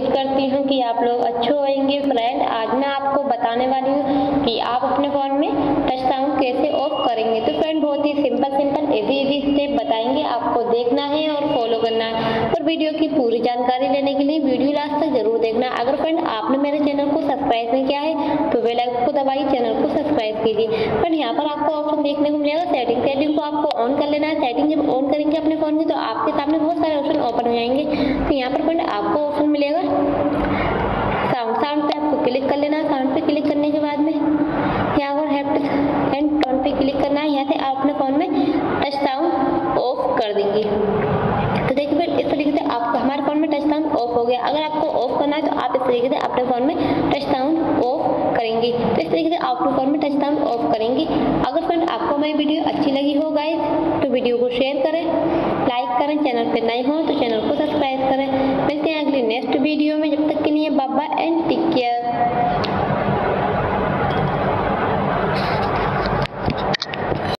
उम्मीद करती हूँ कि आप लोग अच्छे होंगे। फ्रेंड, आज मैं आपको बताने वाली हूँ कि आप अपने फ़ोन में टच साउंड कैसे ऑफ करेंगे। तो फ्रेंड, बहुत ही सिंपल इजी स्टेप बताएंगे, आपको देखना है और फॉलो करना है। और वीडियो की पूरी जानकारी लेने के लिए वीडियो लास्ट तक जरूर देखना। अगर फ्रेंड आपने मेरे चैनल को सब्सक्राइब नहीं किया है तो बेल आइकन को दबाइए, चैनल को सब्सक्राइब कीजिए। फ्रेंड, यहाँ पर आपको ऑप्शन देखने को मिलेगा सेटिंग को आपको ऑन कर लेना है। सेटिंग जब ऑन करेंगे अपने फ़ोन की तो आपके सामने बहुत सारे ऑप्शन ओपन हो जाएंगे। तो यहाँ पर फ्रेंड आपको ऑप्शन मिलेगा साउंड पे आपको क्लिक कर लेना है। साउंड पे क्लिक करने के बाद में यहाँ पर हेल्प एंड टोन पे क्लिक करना है। यहाँ से आप अपने फ़ोन में टच साउंड ऑफ कर देंगे। तो देखिए फिर इस तरीके से आपको हमारे फ़ोन में टच साउंड ऑफ हो गया। अगर आपको ऑफ करना है तो आप इस तरीके से अपने फ़ोन में टच साउंड ऑफ करेंगे। तो इस तरीके से आप अपने फ़ोन में टच साउंड ऑफ करेंगे। अगर फ्रेंड आपको हमारी वीडियो अच्छी लगी हो गाइस तो वीडियो को शेयर करें, लाइक करें, चैनल पर नए हो तो चैनल को सब्सक्राइब करें। मिलते हैं अगली नेक्स्ट वीडियो में, जब तक के लिए bye bye and take care.